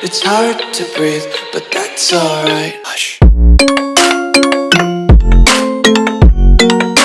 It's hard to breathe, but that's alright. Hush.